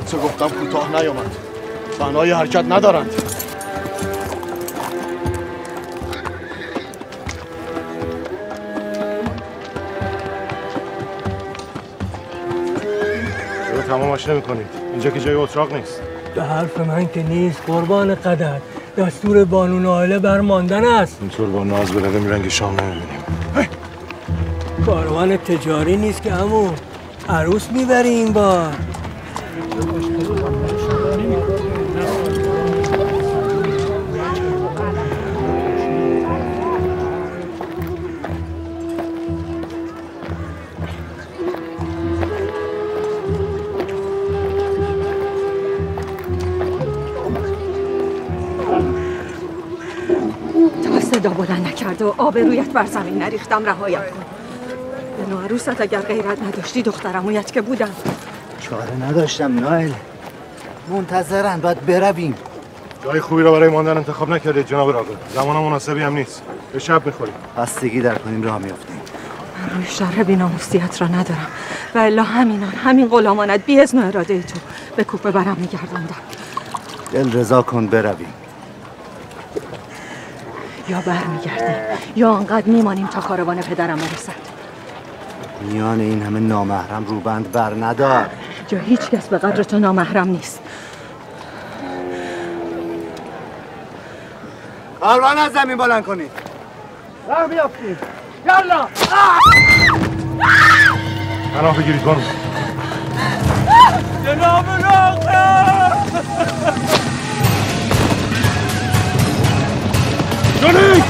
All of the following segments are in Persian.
قدس گفتم کوتاه نیامد. بنای حرکت ندارند. چرا تمامش نمی‌کنید؟ اینجا که جای اتراق نیست. به حرف من که نیست قربان قدر. دستور بانو ناله برماندن است. اینطور با ناز برویم رنگ شام نمی‌بینیم. کاروان تجاری نیست که عمو. عروس میبری این بار. تا صدا بلند نکرد و آبرویت بر زمین نریختم رهایم کن. به نوعروست اگر غیرت نداشتی دخترمویت که بودم. چاره نداشتم نایل. منتظرن باید برویم. جای خوبی را برای ماندن انتخاب نکردید جناب راقب. زمان مناسبی هم نیست. به شب می‌خوریم. بستگی در کنیم راه میافتیم. من روی شرح بی‌ناموسیت را ندارم و الا همین غلامانت بی اذن و اراده تو به کوپه برم میگرداندم. دل رضا کن برویم. یا برمیگردیم یا انقدر میمانیم تا کاروان پدرم برسد. میان این همه نامحرم روبند بر ندار. جا هیچ کس به قدر تو نامحرم نیست. کاروان از زمین بلند کنید. راه بیافتیم. یالا. پناه بگیرید بانو. جناب راقب. جانی!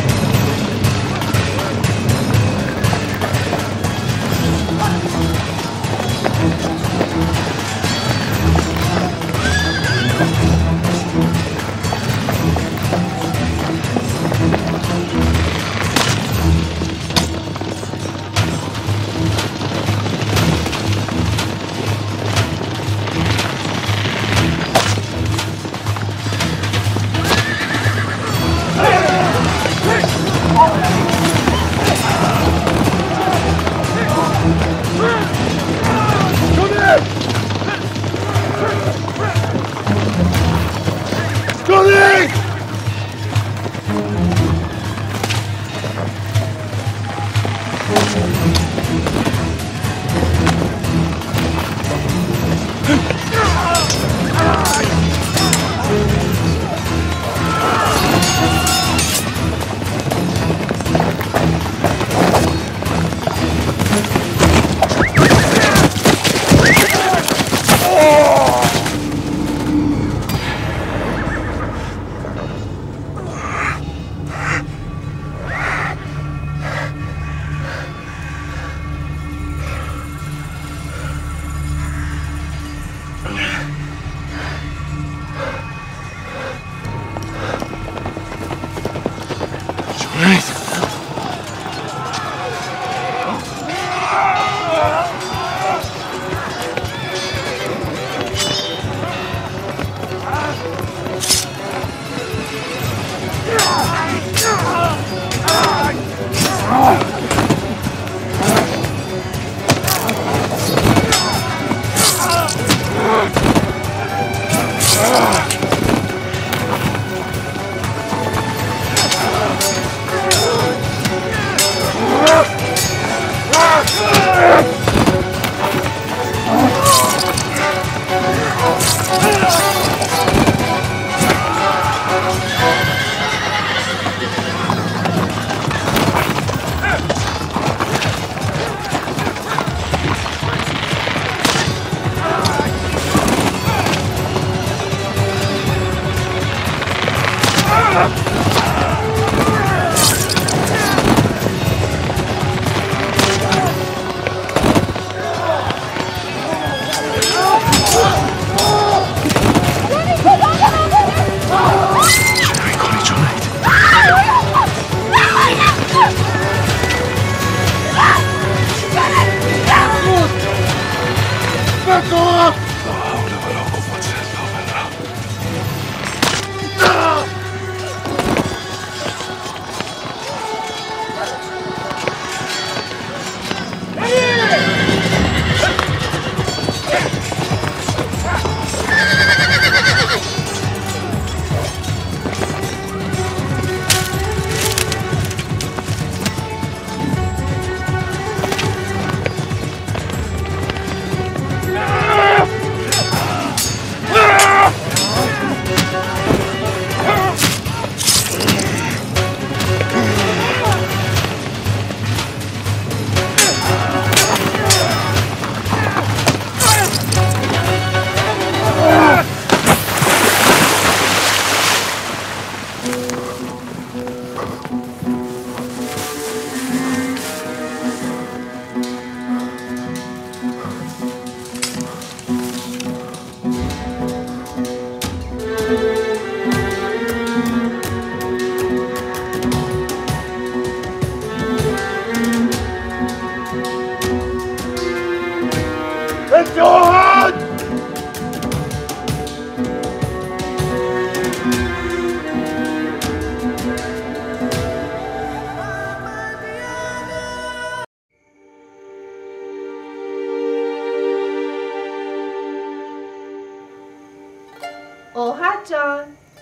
اوحد جان،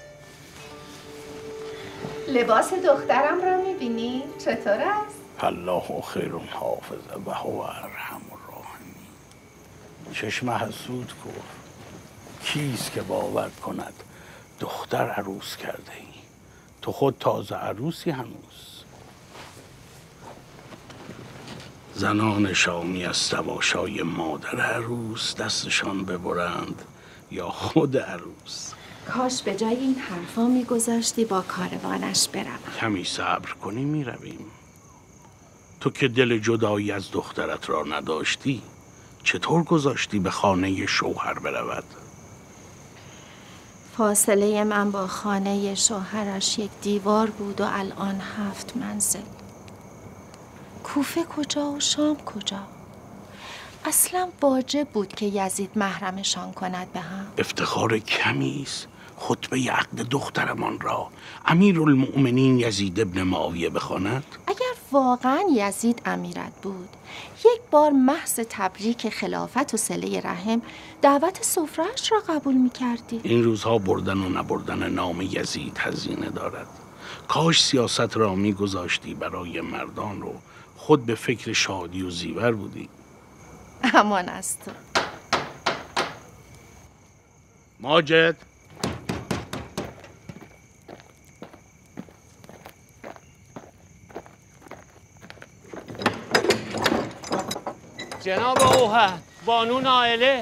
لباس دخترم را میبینی؟ چطور است؟ الله خیر حافظ و هو ارحم الراحمین. چشم حسود کو، کیست که باور کند دختر عروس کرده ای؟ تو خود تازه عروسی هنوز. زنان شامی از تماشای مادر عروس دستشان ببرند یا خود عروس. کاش به جای این حرفا میگذاشتی با کاروانش بروم. کمی صبر کنی میرویم. تو که دل جدایی از دخترت را نداشتی، چطور گذاشتی به خانه شوهر برود؟ فاصله من با خانه شوهرش 1 دیوار بود و الان 7 منزل. کوفه کجا و شام کجا؟ اصلا واجب بود که یزید محرمشان کند به هم. افتخار کمی است خطبه عقد دخترمان را امیرالمؤمنین یزید ابن معاویه بخواند. اگر واقعا یزید امیرت بود، 1 بار محض تبریک خلافت و صله رحم دعوت سفره‌اش را قبول می‌کردی. این روزها بردن و نبردن نام یزید هزینه دارد. کاش سیاست را می‌گذاشتی برای مردان رو خود به فکر شادی و زیور بودی. امان از تو. ماجد، جناب اوحد، بانو نائله.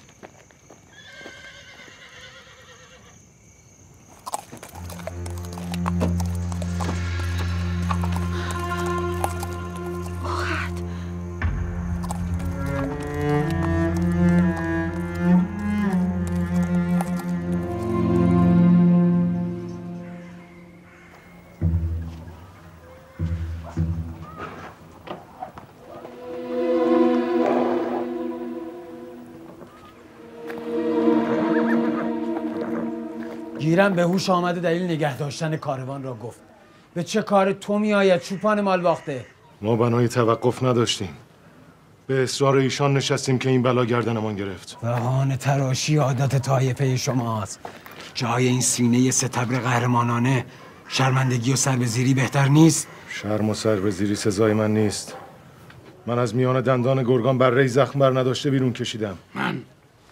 گیرم به هوش آمده دلیل نگه داشتن کاروان را گفت. به چه کار تو میآید چوپان مال باخته؟ ما بنای توقف نداشتیم. به اصرار ایشان نشستیم که این بلا گردنمان گرفت. بهانه تراشی عادت طایفه شماست. جای این سینه ستبر قهرمانانه شرمندگی و سربزیری بهتر نیست؟ شرم و سربزیری سزای من نیست. من از میان دندان گرگان بر ری زخم بر نداشته بیرون کشیدم. من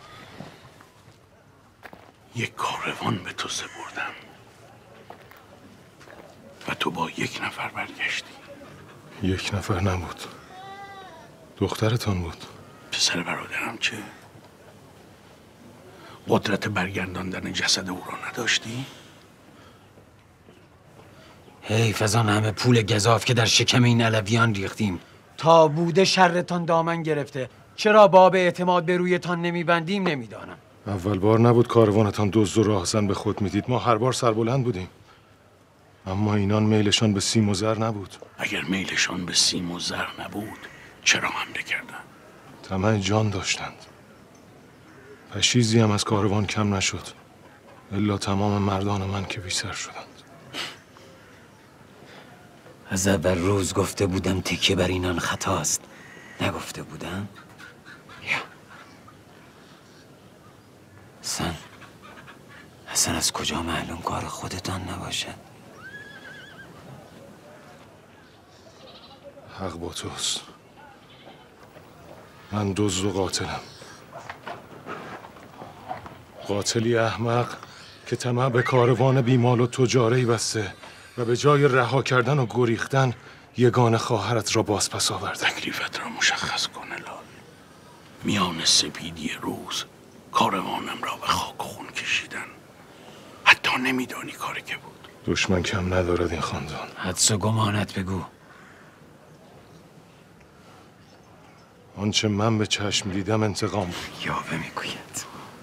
یک کاروان به تو سپردم و تو با 1 نفر برگشتی. 1 نفر نبود، دخترتان بود. پسر برادرم چه؟ قدرت برگرداندن جسد او را نداشتی؟ حیف از آن همه پول گزاف که در شکم این علویان ریختیم. تا بوده شرتان دامن گرفته. چرا باب اعتماد به رویتان نمیبندیم نمیدانم. اول بار نبود کاروانتان دزد و راهزن به خود میدید. ما هر بار سربلند بودیم. اما اینان میلشان به سیم و زر نبود. اگر میلشان به سیم و زر نبود چرا حمله کردند؟ طمع جان داشتند. پشیزی هم از کاروان کم نشد. الا تمام مردان من که بی سر شدند. از اول روز گفته بودم تکیه بر اینان خطاست. نگفته بودم؟ یا حسن از کجا معلوم کار خودتان نباشد؟ حق با توست. من دزد و قاتلم. قاتلی احمق که طمع به کاروان بیمال و تجاری بسته و به جای رها کردن و گریختن یگانه خواهرت را بازپس آورد. تکلیفت را مشخص کن لال. میان سپیدی روز کاروانم را به خاک و خون کشیدن. حتی نمیدانی کاری که بود. دشمن کم ندارد این خاندان. حدس و گمانت بگو. آنچه من به چشم دیدم انتقام بود. یاوه میگوید.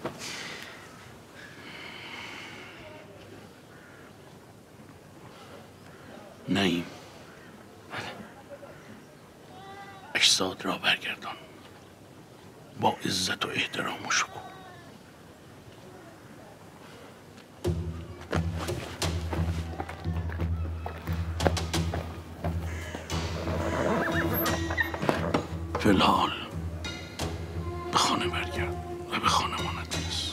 نعیم، اجساد را برگردان با عزت و احترام و شکوه. فی الحال به خانه برگرد و به خانمانت برس.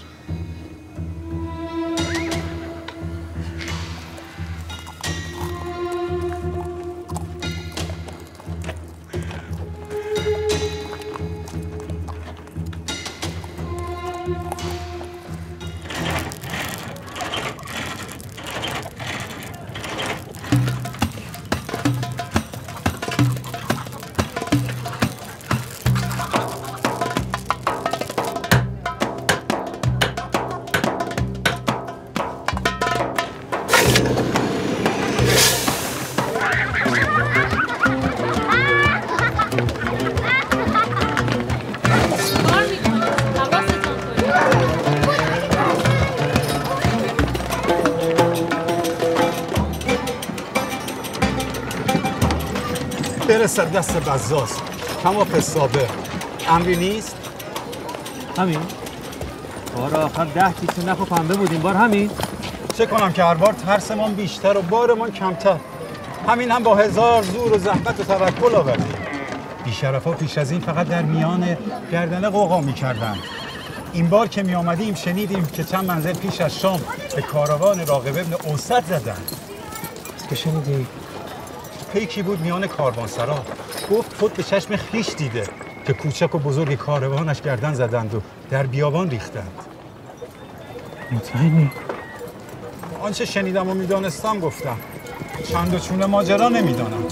برسد دست بزاز. تمام قصابه. امری نیست؟ همین؟ بار آخر 10 کیسه نخ و پنبه بود، این بار همین؟ چه کنم که هر بار ترسمان بیشتر و بارمان کمتر. همین هم با 1000 زور و زحمت و توکل آوردیم. بی‌شرفا پیش از این فقط در میان گردنه قوقا می‌کردند. این بار که می آمدیم شنیدیم که چند منزل پیش از شام به کاروان راغب ابن اوسط زدند. که شنیدی؟ پیکی بود میان کاروانسرا. گفت خود به چشم خیش دیده که کوچک و بزرگ کاروانش گردن زدند و در بیابان ریختند. مطمئنی؟ آنچه شنیدم و میدانستم گفتم. چند و چون ماجرا نمیدانم.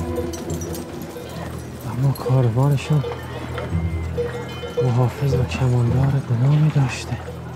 اما کاروانشون محافظ و کماندار گناهی داشته.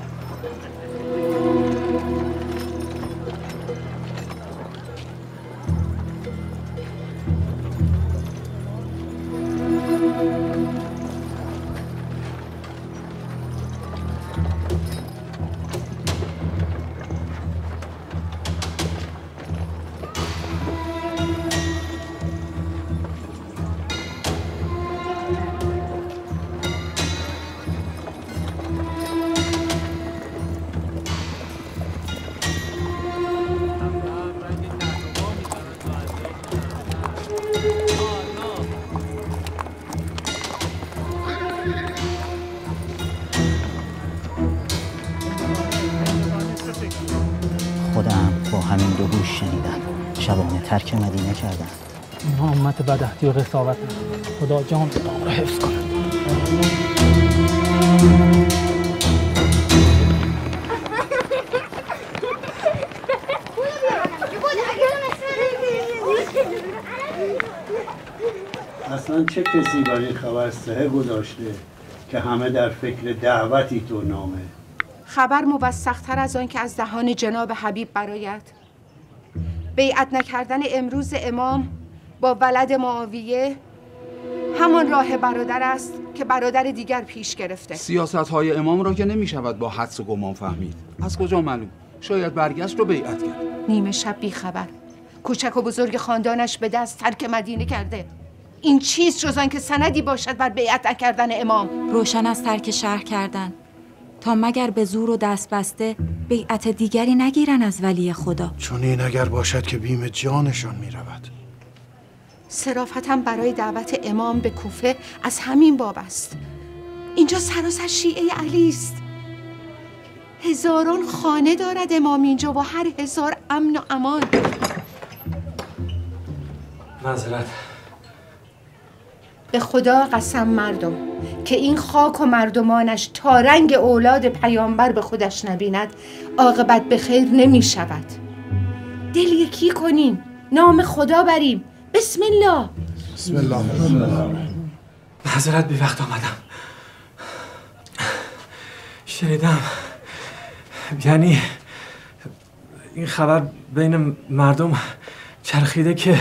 شبانه ترک مدینه کردن. اینها امت بدعهدی و قساوت خدا جان را حفظ کنه. اصلا چه کسی برای خبر سهه گذاشته که همه در فکر دعوتی تو نامه؟ خبر موثق‌تر از آن که از دهان جناب حبیب برآید. بیعت نکردن امروز امام با ولد معاویه همان راه برادر است که برادر دیگر پیش گرفته. سیاست‌های امام را که نمی‌شود با حدس و گمان فهمید. از کجا معلوم؟ شاید برگشت و بیعت کرد. نیمه شب بی خبر. کوچک و بزرگ خاندانش به دست ترک مدینه کرده. این چیست جز آن که سندی باشد بر بیعت نکردن امام؟ روشن از ترک شهر کردن تا مگر به زور و دست بسته بیعت دیگری نگیرن از ولی خدا. چون این اگر باشد که بیم جانشان می رود. صرافتاً برای دعوت امام به کوفه از همین باب است. اینجا سراسر شیعه علی است. هزاران خانه دارد امام اینجا و هر هزار امن و امان. معذرت. به خدا قسم مردم که این خاک و مردمانش تا رنگ اولاد پیامبر به خودش نبیند عاقبت به خیر نمی شود. دل یکی کنیم، نام خدا بریم. بسم الله. بسم الله. معذرت بی وقت آمدم. این خبر بین مردم چرخیده که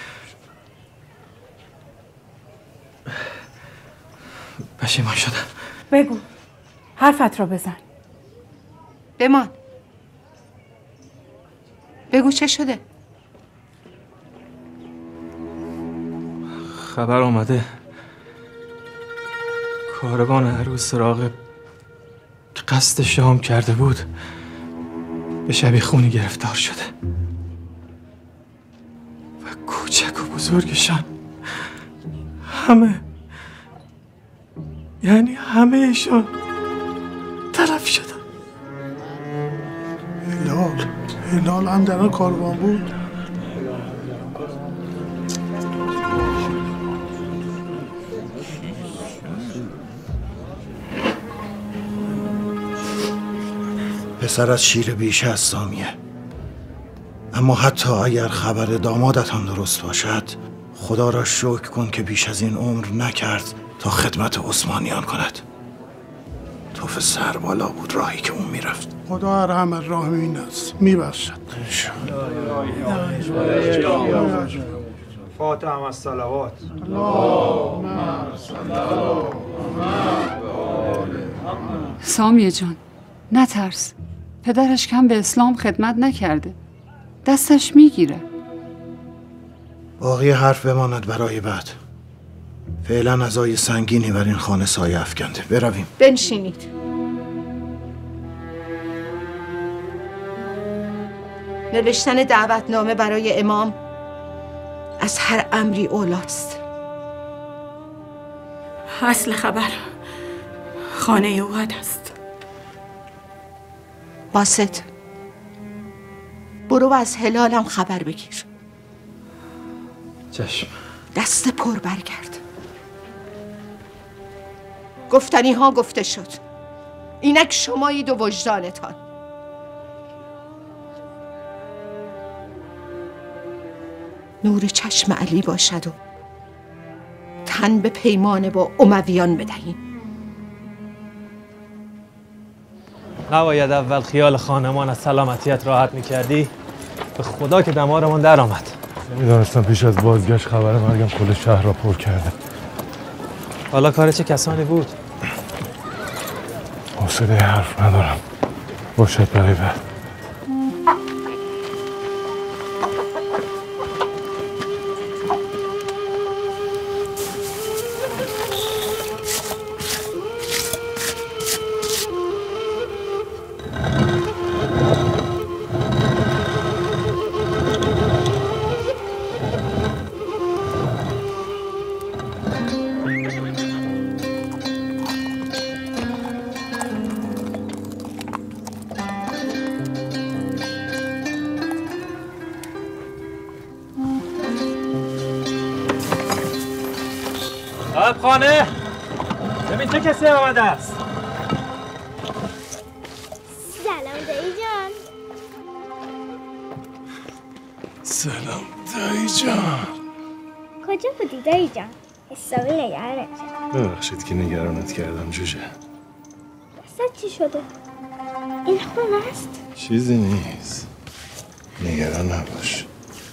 پشیمان شدم. بگو، حرفت رو بزن. بمان، بگو چه شده؟ خبر آمده کاروان عروس سراغ که قصد شام کرده بود به شبیخونی گرفتار شده و کوچک و بزرگشان همهشان تلف شدن. هلال هم در آن کاروان بود. پسر از شیر بیشه از سامیه، اما حتی اگر خبر دامادتان درست باشد خدا را شکر کن که بیش از این عمر نکرد تا خدمت عثمانیان کند. توف سر بالا بود راهی که اون میرفت. خدا ارحم الراحمین است، میبخشد. فاتح هم از صلوات. سامیه جان نترس، پدرش کم به اسلام خدمت نکرده، دستش میگیره. باقی حرف بماند برای بعد. فعلا عزای سنگینی بر این خانه سایه افکنده. برویم. بنشینید. نوشتن دعوتنامه برای امام از هر امری اولاست. اصل خبر خانه اوهد است. باسط، برو و از هلالم خبر بگیر. چشم. دست پر برگرد. گفتنی ها گفته شد. اینک شمایید و وجدانتان. نور چشم علی باشد و تن به پیمان با امویان بدهیم. نباید اول خیال خانمان از سلامتیت راحت میکردی؟ به خدا که دمارمون در آمد. نمیدانستم پیش از بازگشت خبر مرگم کل شهر را پر کرده. حالا کار چه کسانی بود؟ حوصله حرف ندارم. باشد برای بعد. خانه ببین چه کسی آمده است. سلام دایی جان. سلام دایی جان. کجا بودی دایی جان؟ حسابی نگرانت شدم. ببخشید که نگرانت کردم جوجه. دستت چی شده؟ این خونه است؟ چیزی نیست، نگران نباش.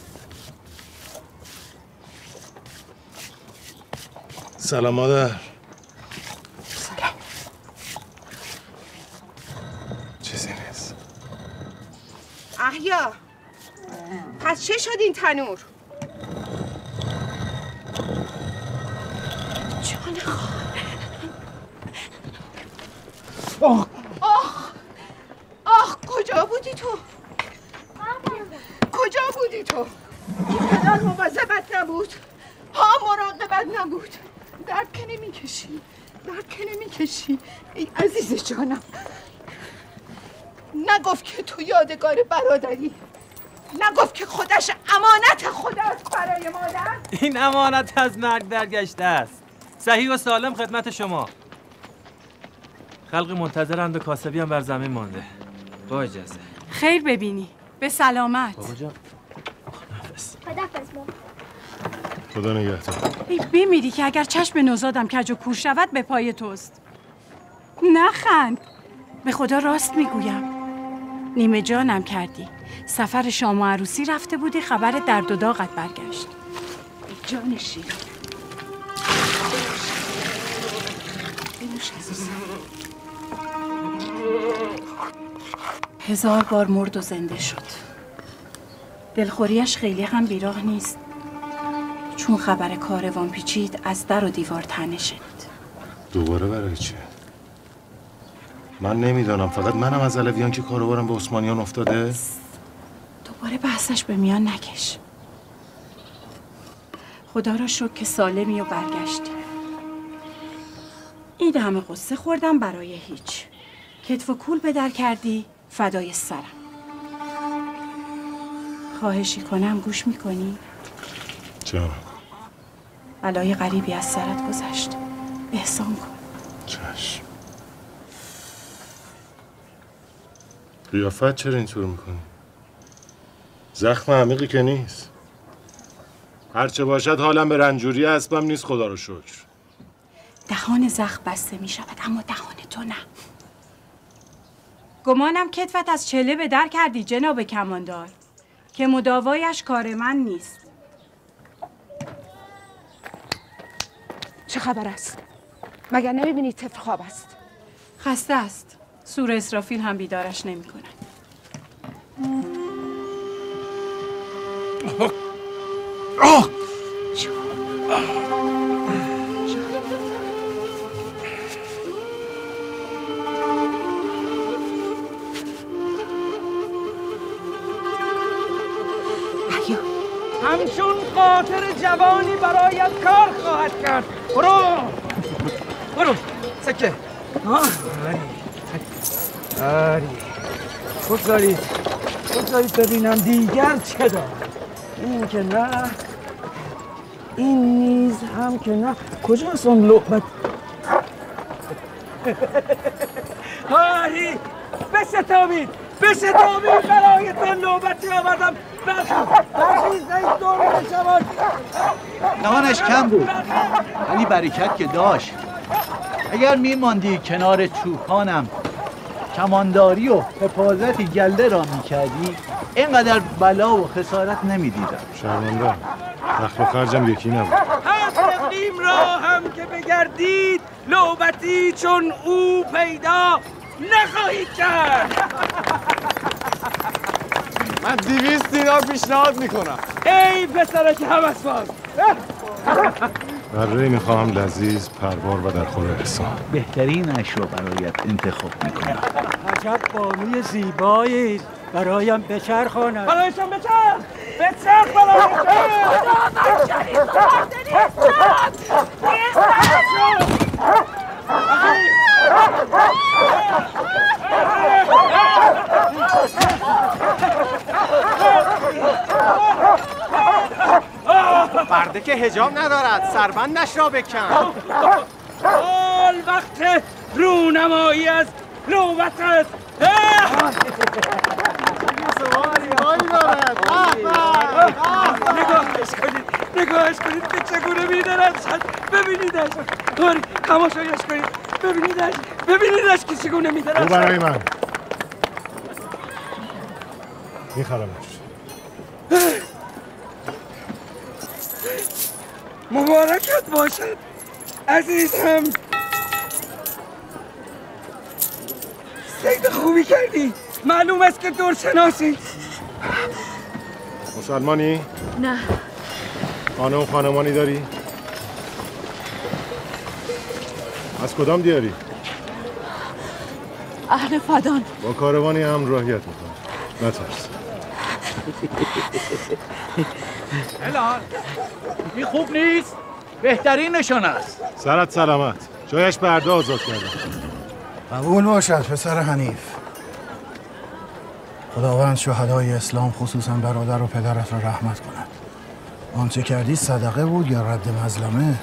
سلام مادر. سلام. چیزی نیست. احیا، پس چه شد این تنور؟ جان خواهر. آخ کجا بودی تو؟ کجا بودی تو؟ اینقدر مواظبت نبود، مراقبت نبود. درد که نمیکشی ای عزیز جانم. نگفت که تو یادگار برادری، نگفت که خودش امانت خداست برای مادر. این امانت از مرگ برگشته است. صحیح و سالم خدمت شما. خلق منتظرند و کاسبی هم بر زمین مانده. با اجازه. خیر ببینی. به سلامت. بابا جان. خداحافظ مامان. خدا نگهدار. ای بمیری که اگر چشم نوزادم کج و کور شود به پای توست. نخند. به خدا راست میگویم. نیمه جانم کردی. سفر شام و عروسی رفته بودی خبر درد و داغت برگشت. جان شیر بنوش عزیزم. 1000 بار مرد و زنده شد. دلخوریش خیلی هم بیراه نیست، چون خبر کاروان پیچید از در و دیوار طعنه شنید. دوباره برای چیه؟ من نمیدانم، فقط منم از علویان که کاروانم به عثمانیان افتاده. دوباره بحثش به میان نکش. خدا را شکر که سالمی و برگشتی. این همه قصه خوردم برای هیچ. کتف و کول به در کردی، فدای سرم. خواهشی کنم گوش میکنی؟ جان. بلای غریبی از سرت گذشت، احسان کن. چشم. قیافت چرا اینطور میکنی؟ زخم عمیقی که نیست. هرچه باشد حالم به رنجوری اسبم نیست، خدا رو شکر. دهان زخم بسته می شود، اما دهان تو نه. گمانم کتفت از چله به در کردی جناب کماندار، که مداوایش کار من نیست. چه خبر است؟ مگر نمیبینی طفل خواب است؟ خسته است. سور اسرافیل هم بیدارش نمی کند. همچون قاطر جوانی برایت کار خواهد کرد. برو سکه. آری بگذارید ببینم دیگر چه دارد. این که نه، این نیز هم که نه. کجاست اون لعبت؟ آری بستامید برایتان نوبتی آوردم. برخیزید دور شواد. نهانش کم بود ولی برکت که داشت. اگر میماندی کنار چوپانم کمانداری و حفاظتی گله را میکردی، اینقدر بلا و خسارت نمیدیدم. شرمنده، دخل و خرجم یکی نبود. هر اقلیم را هم که بگردید نوبتی چون او پیدا نخواهید کرد. من 200 دینار پیشنهاد میکنم. ای پسرک هوسباز، بره میخواهم لذیذ، پروار و در خور احسان. بهترینش رو برایت انتخاب میکنم. عجب بانوی زیبایی، برایم بچرخاند. برایشان بچرخ برده که حجاب ندارد، سربندش را بکن. حال وقت رونمایی از نوبت است. نگاهش کنید که چگونه می‌درخشد. ببینیدش، تماشایش کنید. ببینیدش که چگونه می‌درخشد. او برای من می‌خرمش. مبارکت باشد عزیزم. صید خوبی کردی. معلوم است که دورشناسی. مسلمانی؟ نه. خانه و خانمانی داری؟ از کدام دیاری؟ اهل فدان. با کاروانی همراهیت میکنم. نترس. الان این خوب نیست؟ بهترین نشان است. سرت سلامت. جایش برده آزاد کردم. قبول باشد پسر حنیف. خداوند شهدای اسلام خصوصا برادر و پدرت را رحمت کند. آنچه کردی صدقه بود یا رد مظلمه؟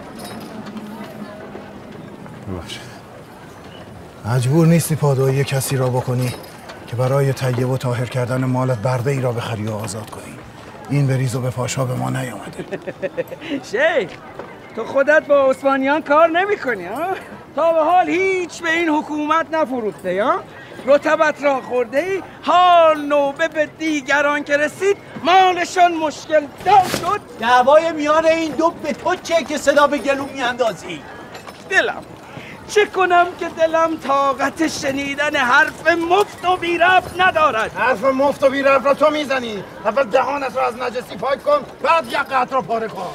ببخشید. مجبور نیستی پادایی کسی را بکنی که برای طیب و طاهر کردن مالت برده ای را بخری و آزاد کنی. این بریز و به پاشا به ما نیامده. شیخ، تو خودت با عثمانیان کار نمی کنی ها؟ تا به حال هیچ به این حکومت نفروخته ها؟ رتبت را خورده ای، حال نوبه به دیگران که رسید مالشان مشکل دار شد. دعوای میان این دو به تو چه که صدا به گلو میاندازی؟ دلم چه کنم که دلم طاقت شنیدن حرف مفت و بی ربط ندارد. حرف مفت و بی ربط را تو میزنی. اول دهانت را از نجسی پاک کن، بعد یقت را پاره کن.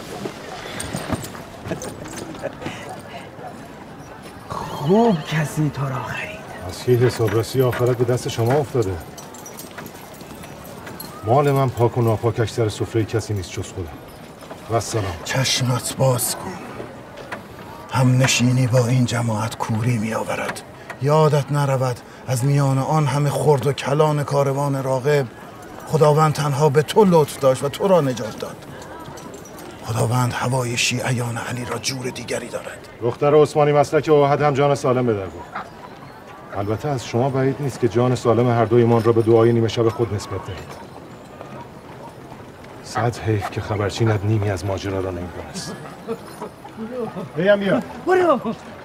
خوب کسی تو را خرید. از که حسابرسی آخرت به دست شما افتاده. مال من پاک و ناپاکش سر سفره کسی نیست جز خودم. و السلام. چشمت باز کن. هم نشینی با این جماعت کوری می آورد. یادت نرود از میان آن همه خرد و کلان کاروان راغب خداوند تنها به تو لطف داشت و تو را نجات داد. خداوند هوای شیعیان علی را جور دیگری دارد. دختر عثمانی مسلک احد هم جان سالم به در برد. البته از شما بعید نیست که جان سالم هر دویمان را به دعای نیمه شب خود نسبت دهید. صد حیف که خبرچینت نیمی از ماجرا را نمی‌دانست. بیم بیا. برو.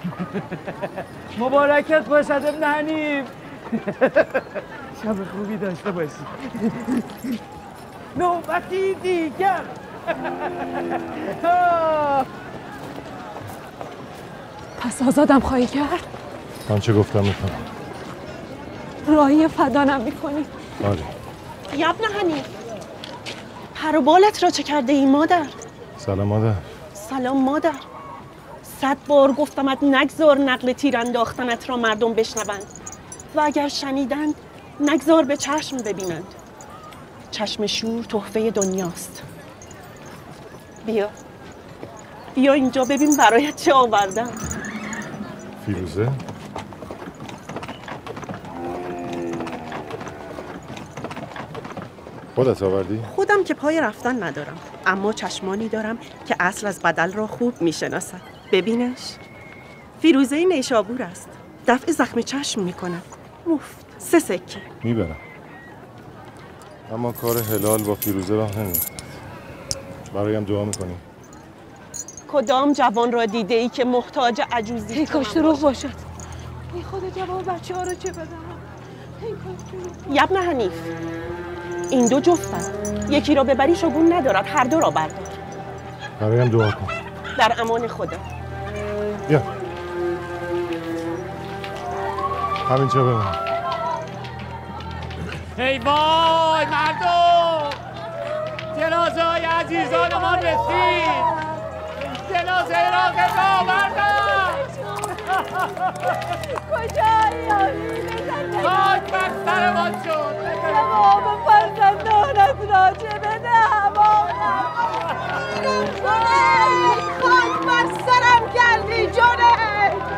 مبارکت باشد ابن حنیف. شب خوبی داشته باشی. نوبتی دیگر. پس آزادم خواهی کرد؟ من چه گفتم میکنم؟ راهی فدانم میکنی؟ آره. یبن حنیف، پر و بالت را چه کرده ای مادر؟ سلام مادر. سلام مادر. 100 بار گفتمت نگذار نقل تیر انداختنت را مردم بشنوند و اگر شنیدند نگذار به چشم ببینند. چشم شور تحفه دنیاست. بیا بیا اینجا ببین برایت چه آوردم. فیروزه؟ خودت آوردی؟ خودم که پای رفتن ندارم، اما چشمانی دارم که اصل از بدل را خوب میشناسد. ببینش، فیروزه نیشابور است. دفع زخم چشم میکند. مفت 3 سکه میبرم. اما کار هلال با فیروزه راه نمیافتد. برایم دعا میکنی؟ کدام جوان را دیده ای که محتاج عجوزی؟ ای کاش دروغ باشد. ای خدا جواب بچه ها رو چه بدم؟ یبن حنیف، این 2 جفتند. یکی را ببری شگون ندارد، هر 2 را بردار. برایم دعا کن. در امان خدا. بیا. همینجا بمون. ای وای مردم، جنازه های عزیزان ما رسید. جنازه راغب را آوردن. کجایی؟ خاک بر سرمان شد. تمام فرزندانت را چه بدهم؟ خاک بر سرم کردی جونه.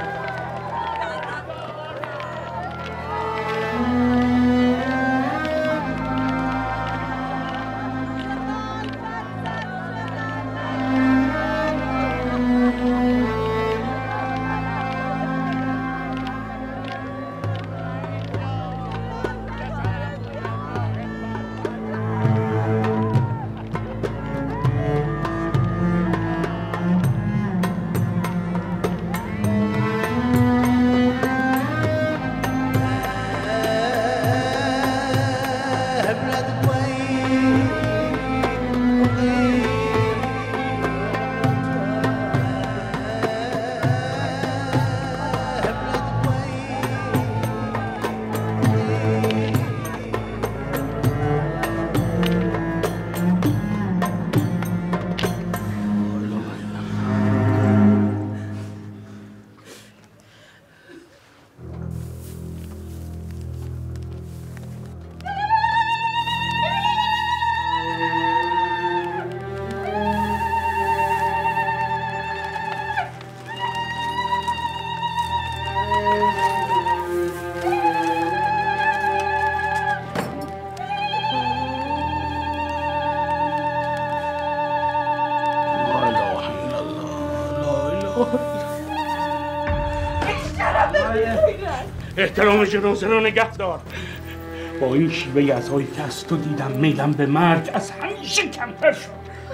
احترام جنازه را نگه دار. با این شیوه عزایی که از تو دیدم میلم به مرگ از همیشه کمتر شد.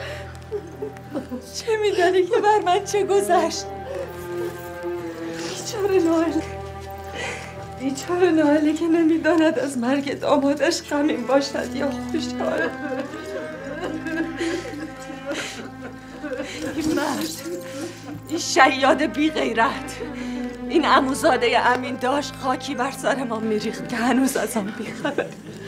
چه میدانی که بر من چه گذشت؟ بیچاره نایل، بیچاره ناله که نمیداند از مرگ دامادش غمین باشد یا خوشحال. این مرد، این شیاد بی غیرت، این عموزاده امین داشت خاکی بر سر ما میریخت که هنوز از آن بیخبر.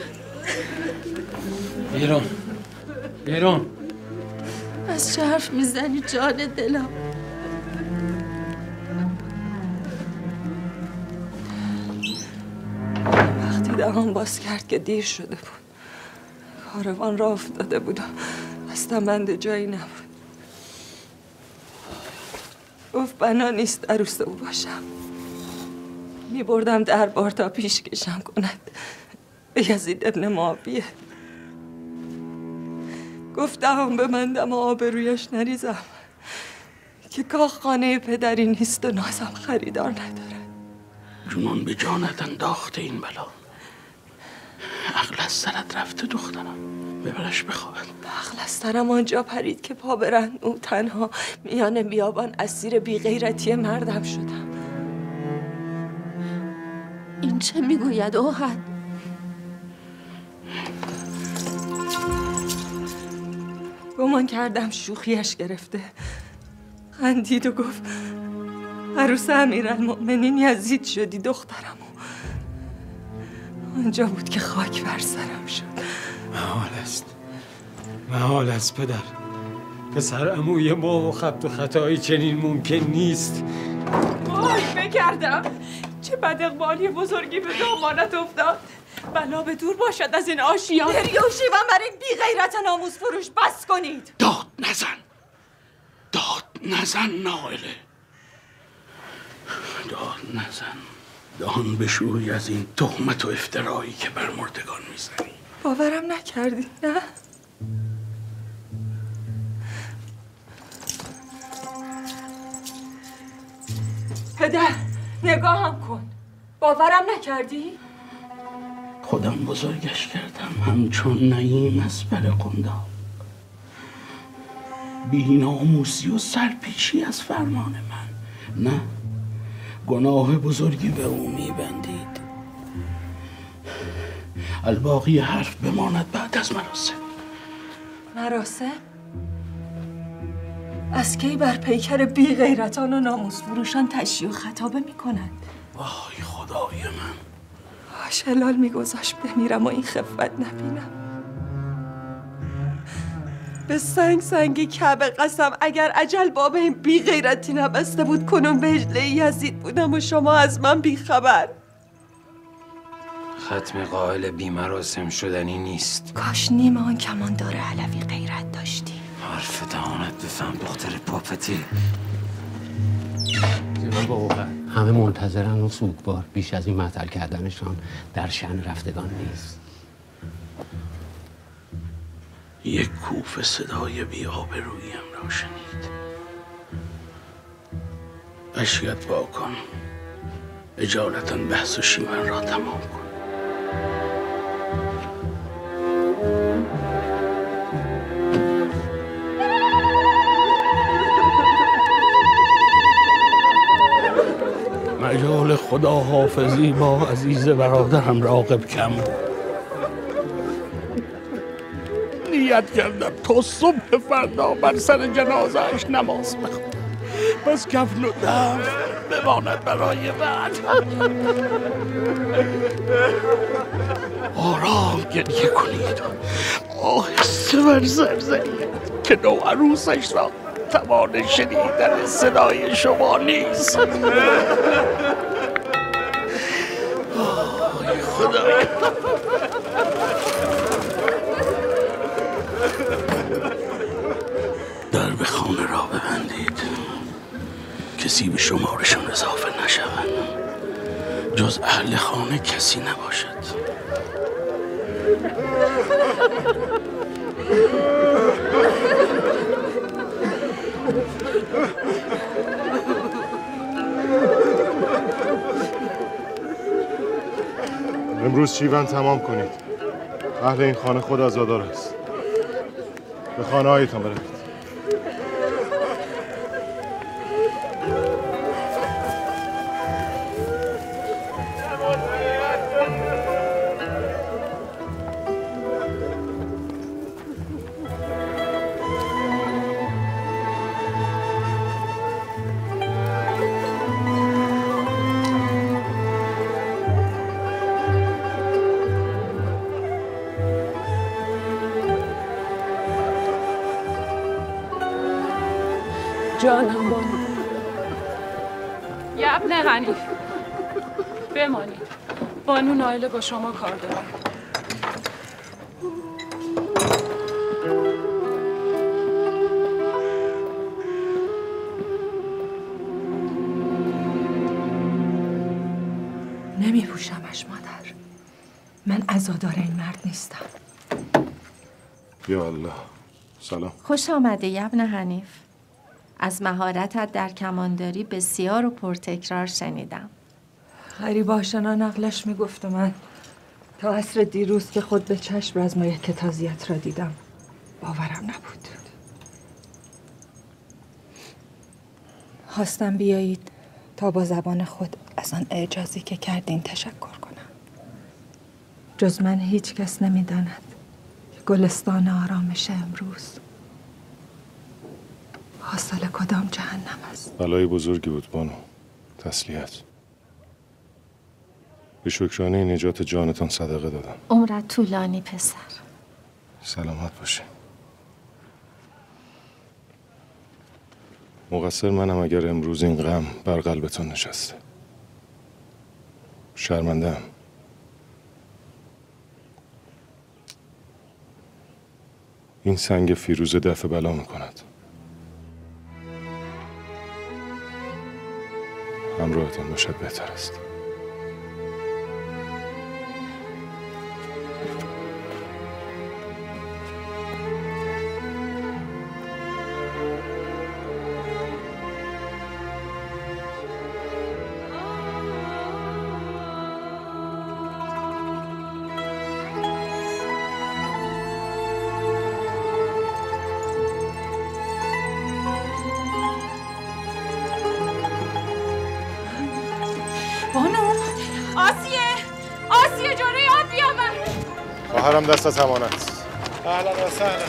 بیرون بیرون. از چه حرف میزنی جان دلم؟ وقتی دهان باز کرد که دیر شده بود، کاروان را افتاده بود و بسته‌بند جایی نبود. گفت بنا نیست عروس او باشم. می بردم دربار تا پیش کشم کند به یزید ابن معاویه. گفت دهان ببندم و آبرویش نریزم که کاخ خانه پدری نیست و نازم خریدار نداره. جنون به جانت انداخته این بلا. عقل از سرت رفته دخترم، ببرش بخوابد. عقل از سرم آنجا پرید که پا برند او تنها میان بیابان اسیر بی غیرتی مردم شدم. این چه میگوید اوحد؟ گمان کردم شوخیش گرفته. خندید و گفت عروس امیرالمؤمنین یزید شدی دخترم. آنجا بود که خاک بر سرم شد. محال است پدر. پسر عموی ما و خبط و خطایی چنین ممکن نیست. وای بکردم، چه بد اقبالی بزرگی به دامانت افتاد. بلا به دور باشد از این آشیان. دریوشی و بر این بی غیرت ناموس فروش بس کنید. داد نزن نائله، داد نزن. دهان بشوی از این تهمت و افترایی که بر مردگان میزنی. باورم نکردی نه؟ پدر نگاهم کن، باورم نکردی؟ خودم بزرگش کردم همچون نعیم از بر قنداق. بی‌ناموسی و سرپیچی از فرمان من. نه، گناه بزرگی به او میبندید. الباقی حرف بماند بعد از مراسم. مراسم؟ از کی بر پیکر بی غیرتان و ناموس فروشان تشییع و خطابه میکنند؟ وای خدای من، شلال میگذاشت بمیرم و این خفت نبینم. به سنگی کعبه قسم اگر اجل باب این بی غیرتی نبسته بود کنون به اجله یزید بودم و شما از من بی خبر. ختم قائل بی مراسم شدنی نیست. کاش نیم آن کماندار علوی غیرت داشتی. حرف دهانت بفهم دختر پاپتی. همه منتظرن و سوگوار. بیش از این معطل کردنشان در شأن رفتگان نیست. یک کوفه صدای بی آبروییم را شنید. اشکت پاک کن، اجالتا بحث و شیون را تمام کن. مجال خدا حافظی با عزیز برادرم راغب کم بود. نیت کردم تا صبح فردا بر سر جنازه‌اش نماز بخونم. بس کفن و دفن بماند برای بعد. آرام گریه کنید و آهسته بر سر زنید که نو عروسش را توان شنیدن صدای شما نیست. خدایا درب خانه را ببندید، کسی به شمارشان اضافه نشود. جز اهل خانه کسی نباشد. امروز شیون تمام کنید. اهل این خانه خود عزادار است. به خانه هایتان بروید. جانم بانو. یه ابن حنیف بمانید. بانو نایله با شما کار دارم. نمی پوشمش مادر. من عزادار این مرد نیستم. یا الله. سلام. خوش آمده ابن حنیف. از مهارتت در کمانداری بسیار و پرتکرار شنیدم. غریب آشنا نقلش میگفت و من تا عصر دیروز که خود به چشم رزمای کتازیت را دیدم باورم نبود. خواستم بیایید تا با زبان خود از آن اعجازی که کردین تشکر کنم. جز من هیچ کس نمیداند که گلستان آرامش امروز حاصل کدام جهنم است. بلای بزرگی بود بانو. تسلیت. به شکرانه نجات جانتان صدقه دادم. عمرت طولانی پسر. سلامت باشه. مقصر منم اگر امروز این غم بر قلبتان نشسته. شرمنده‌ام. این سنگ فیروزه دفع بلا میکند. همراهتان باشد بهتر است. خواهرم دست از امانت. اهلا و سهلا.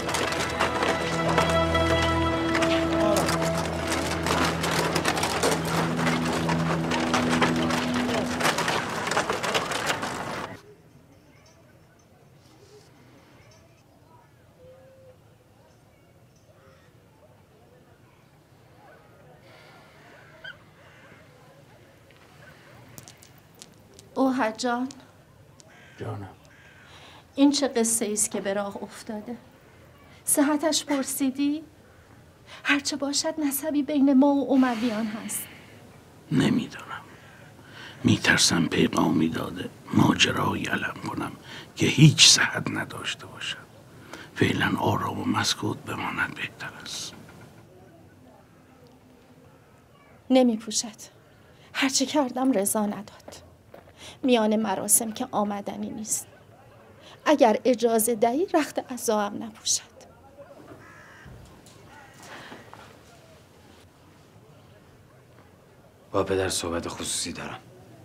اوه جان. جانم. این چه قصه ایست که به راه افتاده؟ صحتش پرسیدی؟ هرچه باشد نسبی بین ما و امویان هست. نمیدانم. میترسم پیغامی داده ماجرایی علم کنم که هیچ صحت نداشته باشد. فعلا آرام و مسکوت بماند بهتر است. نمی پوشد. هرچه کردم رضا نداد. میان مراسم که آمدنی نیست. اگر اجازه دهی رخت عزاام نپوشد. با پدر صحبت خصوصی دارم.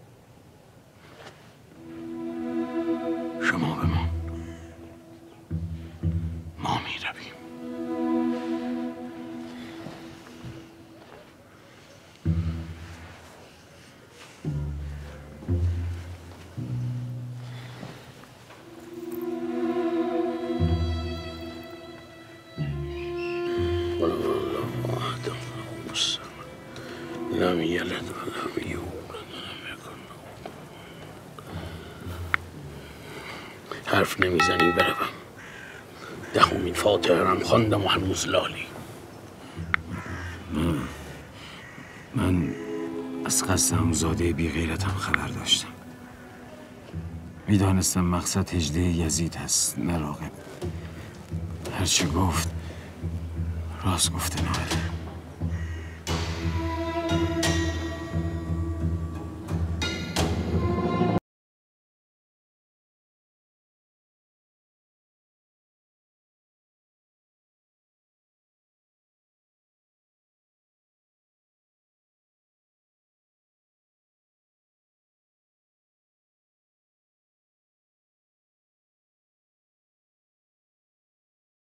شما بمان. ما می رویم. لم یلد و لم یولد. حرف نمیزنی بروم. دهمین فاتحه هم خواندم و هنوز لالی. من از قصد عموزاده بی غیرتم خبر داشتم. میدانستم مقصد هجده یزید هست نه راغب. هرچی گفت راست گفته نایله.